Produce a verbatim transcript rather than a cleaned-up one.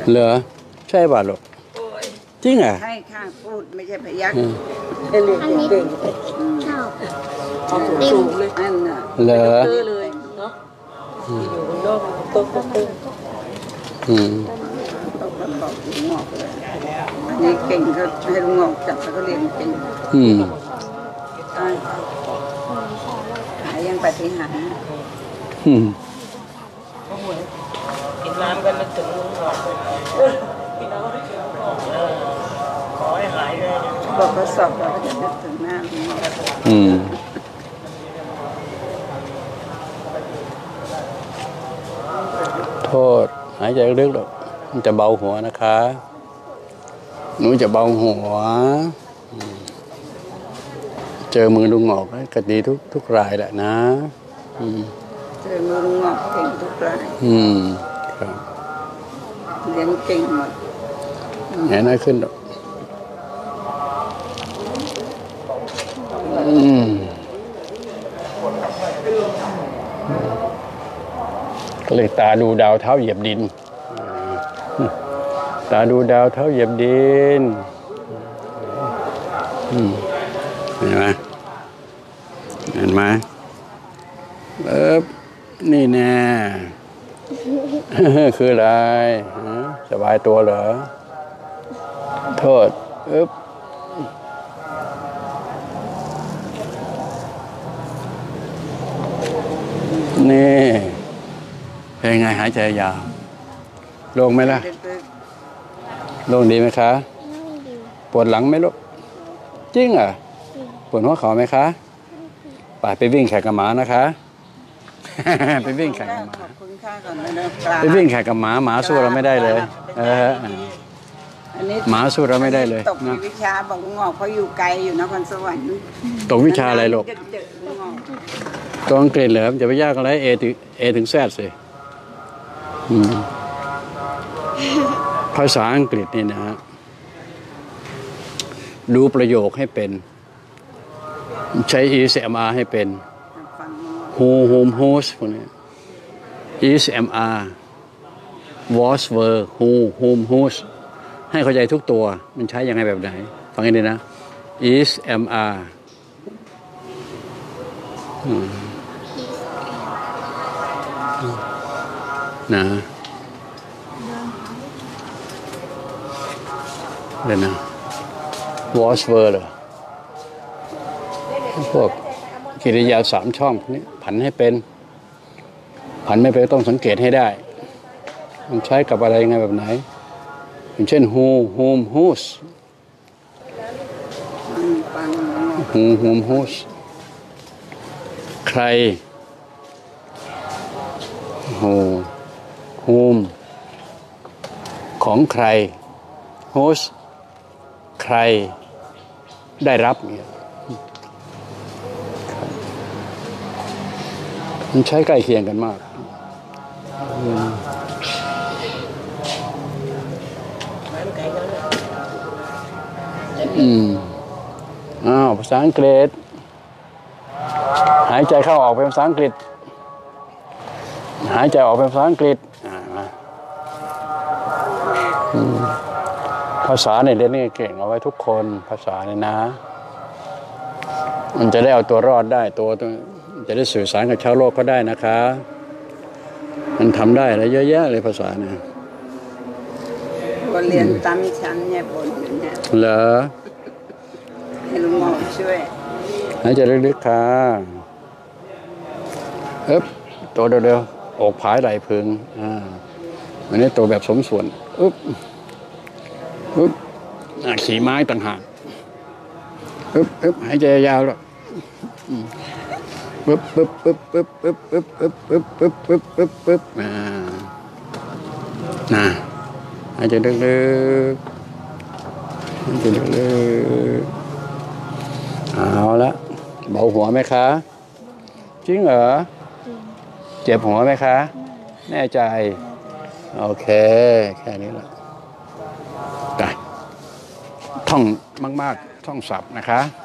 เหรอใช่ป่ะลูกจริงอ่ะให้ข้างพูดไม่ใช่พยักให้เรียนเก่งชอบเอาสูงเลยนั่นน่ะเหรอเลยเนาะอยู่บนโลกโต๊ะโต๊ะอืมต้องประกอบลุงงอกเลยอันนี้เก่งเขาให้ลุงงอกจับแล้วก็เรียนเก่งอืมหายยังปฏิหารอืมกินน้ำกันนึกถึงลุงงอกกินน้ำนึกถึงลุงงอกขอให้หายเลยบอกเขาสอบเราก็จะนึกถึงหน้าลุงงอกอืมโทษหายใจลึกๆหรอกมันจะเบาหัวนะคะหนูจะเบาหัวเจอมือลุงงอกก็ดีทุกทุกรายแหละนะเจอมือลุงงอกเก่งทุกรายอืมครับเรียนเก่งหมดแหนน้อยขึ้นหรอกอืมก็เลยตาดูดาวเท้าเหยียบดินตาดูดาวเท้าเหยียบดินเห็นไหมเห็นไหมเอ๊บนี่แน่คืออะไรสบายตัวเหรอโทษเอ๊บนี่เป็นไงหายใจยาวโล่งไหมล่ะโล่งดีไหมคะปวดหลังไหมลูกจริงอ่ะปวดหัวเข่าไหมคะไปไปวิ่งแข่งกับหมานะคะไปวิ่งแข่งกับหมาไปวิ่งแข่งกับหมาหมาสู้เราไม่ได้เลยเออหมาสู้เราไม่ได้เลยตกวิชาบอกลุงงอกเขาอยู่ไกลอยู่นครสวรรค์ตกวิชาอะไรลูกตัวอังกฤษเหรอจะไปยากอะไรเอถึงเอถึงแซดสิภาษาอังกฤษนี่นะฮะดูประโยคให้เป็นใช้ อี เอส เอ็ม อาร์ ให้เป็น who whom whose พวกนี้ อี เอส เอ็ม อาร์ was were who whom whose ให้เข้าใจทุกตัวมันใช้ยังไงแบบไหนฟังให้ดีนะ อี เอส เอ็ม อาร์ นะเดี๋ยวนะ was were เหรอพวกกิริยาสามช่องพวกนี้ผันให้เป็นผันไม่เป็นต้องสังเกตให้ได้มันใช้กับอะไรยังไงแบบไหนอย่างเช่น who whom whose who whom whose ใคร who whom ของใคร whose ใครได้รับเนี่ยมันใช้ใกล้เคียงกันมากอืมอ้าวภาษาอังกฤษหายใจเข้าออกเป็นภาษาอังกฤษหายใจออกเป็นภาษาอังกฤษภาษาเนี่ยเรียนนี่เก่งเอาไว้ทุกคนภาษาเนี่ยนะมันจะได้เอาตัวรอดได้ตัวจะได้สื่อสารกับชาวโลกก็ได้นะคะมันทำได้อะไรเยอะแยะเลยภาษาเนี่ยบทเรียนตั้มชั้นเนี่ยบนเนี่ยเหรอให้ลุงงอกช่วยหายใจลึกๆค่ะเอ๊บตัวเร็วๆอกผายไหล่พึงอ่าอันนี้ตัวแบบสมส่วนอึ๊บอึ๊บขี่ไม้ต่างหากอึ๊บอึ๊บหายใจยาวแล้วปึ๊บปึ๊บปึ๊บปึ๊บปึ๊บปึ๊บปึ๊บปึ๊บปึ๊บปึ๊บปึ๊บปึ๊บอ่าน่ะหายใจลึกๆหายใจลึกๆเอาละเบาหัวไหมคะจริงเหรอเจ็บหัวไหมคะแน่ใจโอเคแค่นี้แหละไปท่องมากๆท่องศัพท์นะคะ